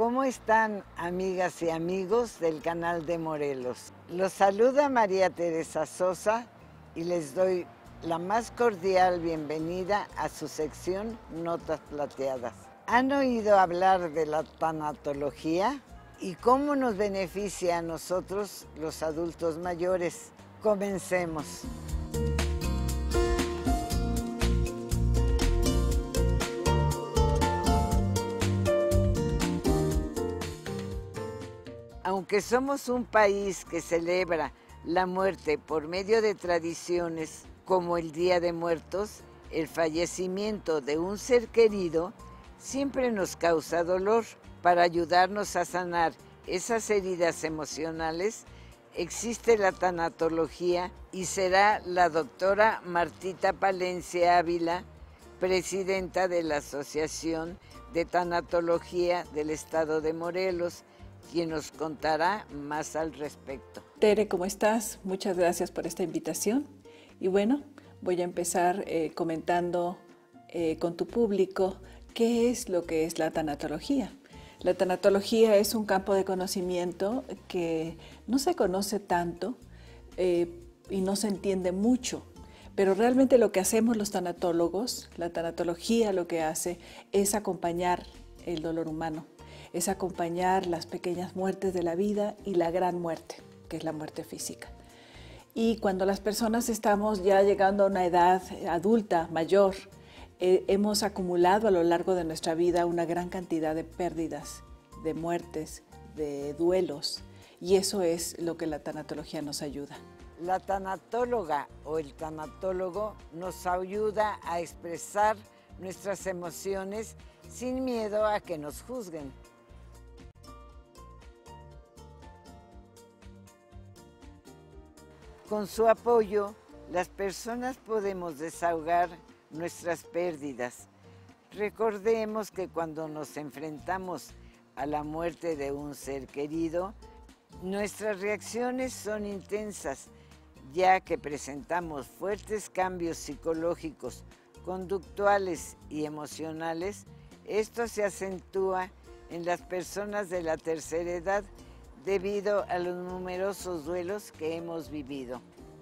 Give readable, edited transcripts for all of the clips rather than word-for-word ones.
¿Cómo están, amigas y amigos del canal de Morelos? Los saluda María Teresa Sosa y les doy la más cordial bienvenida a su sección Notas Plateadas. ¿Han oído hablar de la tanatología y cómo nos beneficia a nosotros, los adultos mayores? Comencemos. Aunque somos un país que celebra la muerte por medio de tradiciones como el Día de Muertos, el fallecimiento de un ser querido siempre nos causa dolor. Para ayudarnos a sanar esas heridas emocionales, existe la tanatología y será la doctora Martita Palencia Ávila, presidenta de la Asociación de Tanatología del Estado de Morelos, quien nos contará más al respecto. Tere, ¿cómo estás? Muchas gracias por esta invitación. Y bueno, voy a empezar comentando con tu público qué es lo que es la tanatología. La tanatología es un campo de conocimiento que no se conoce tanto y no se entiende mucho, pero realmente lo que hacemos los tanatólogos, la tanatología lo que hace es acompañar el dolor humano, es acompañar las pequeñas muertes de la vida y la gran muerte, que es la muerte física. Y cuando las personas estamos ya llegando a una edad adulta, mayor, hemos acumulado a lo largo de nuestra vida una gran cantidad de pérdidas, de muertes, de duelos, y eso es lo que la tanatología nos ayuda. La tanatóloga o el tanatólogo nos ayuda a expresar nuestras emociones sin miedo a que nos juzguen. Con su apoyo, las personas podemos desahogar nuestras pérdidas. Recordemos que cuando nos enfrentamos a la muerte de un ser querido, nuestras reacciones son intensas, ya que presentamos fuertes cambios psicológicos, conductuales y emocionales. Esto se acentúa en las personas de la tercera edad debido a los numerosos duelos que hemos vivido.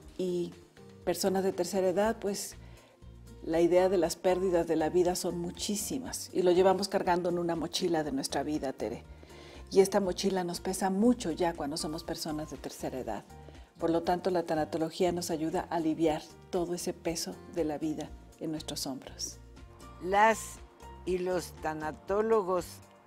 Y personas de tercera edad, pues la idea de las pérdidas de la vida son muchísimas y lo llevamos cargando en una mochila de nuestra vida, Tere. Y esta mochila nos pesa mucho ya cuando somos personas de tercera edad. Por lo tanto, la tanatología nos ayuda a aliviar todo ese peso de la vida en nuestros hombros. Las y los tanatólogos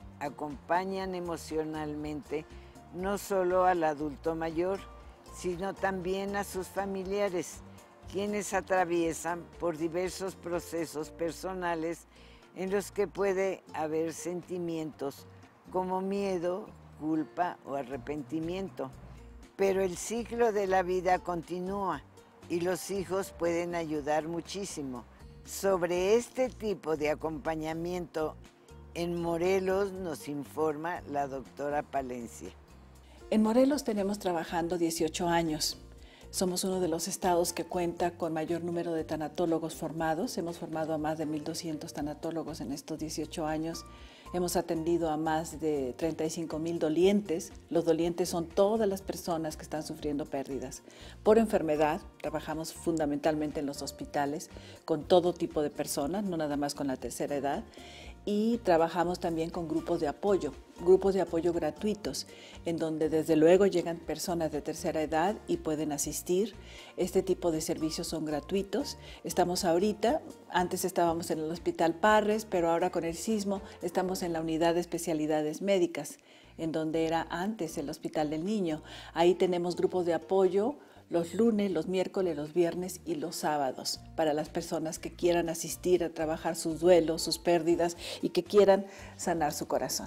acompañan emocionalmente no solo al adulto mayor, sino también a sus familiares, quienes atraviesan por diversos procesos personales en los que puede haber sentimientos como miedo, culpa o arrepentimiento. Pero el ciclo de la vida continúa y los hijos pueden ayudar muchísimo. Sobre este tipo de acompañamiento en Morelos nos informa la doctora Palencia. En Morelos tenemos trabajando 18 años. Somos uno de los estados que cuenta con mayor número de tanatólogos formados. Hemos formado a más de 1,200 tanatólogos en estos 18 años. Hemos atendido a más de 35,000 dolientes. Los dolientes son todas las personas que están sufriendo pérdidas por enfermedad. Trabajamos fundamentalmente en los hospitales con todo tipo de personas, no nada más con la tercera edad. Y trabajamos también con grupos de apoyo gratuitos, en donde desde luego llegan personas de tercera edad y pueden asistir. Este tipo de servicios son gratuitos. Estamos ahorita, antes estábamos en el Hospital Parres, pero ahora con el sismo estamos en la unidad de especialidades médicas, en donde era antes el Hospital del Niño. Ahí tenemos grupos de apoyo los lunes, los miércoles, los viernes y los sábados, para las personas que quieran asistir a trabajar sus duelos, sus pérdidas y que quieran sanar su corazón.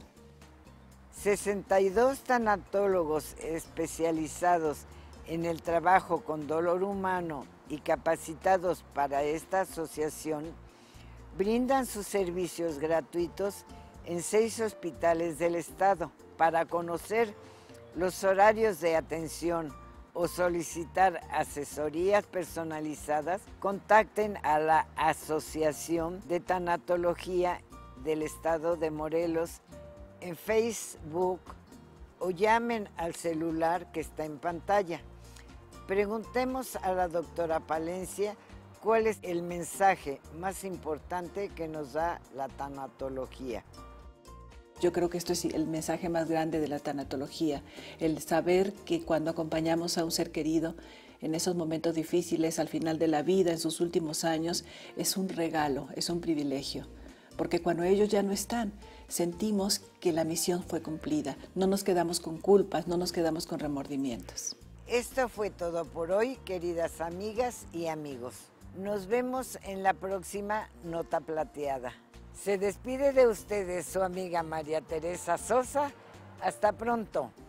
62 tanatólogos especializados en el trabajo con dolor humano y capacitados para esta asociación brindan sus servicios gratuitos en 6 hospitales del estado. Para conocer los horarios de atención o solicitar asesorías personalizadas, contacten a la Asociación de Tanatología del Estado de Morelos en Facebook o llamen al celular que está en pantalla. Preguntemos a la doctora Palencia cuál es el mensaje más importante que nos da la tanatología. Yo creo que esto es el mensaje más grande de la tanatología, el saber que cuando acompañamos a un ser querido en esos momentos difíciles, al final de la vida, en sus últimos años, es un regalo, es un privilegio. Porque cuando ellos ya no están, sentimos que la misión fue cumplida. No nos quedamos con culpas, no nos quedamos con remordimientos. Esto fue todo por hoy, queridas amigas y amigos. Nos vemos en la próxima Nota Plateada. Se despide de ustedes su amiga María Teresa Sosa. Hasta pronto.